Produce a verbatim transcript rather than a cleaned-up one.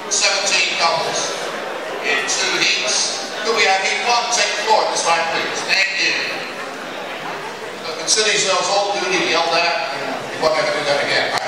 seventeen couples in two heats. Could we have heat one take the floor at this time, please? Thank you. So consider yourselves all duty yelled at. You're not going to do that again.